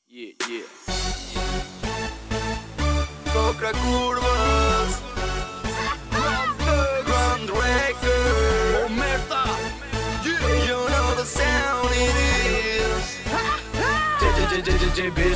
Yeah, yeah. Toca curvas, Grand Record, Omerta. Yeah, you know the sound it is. JJJJJB.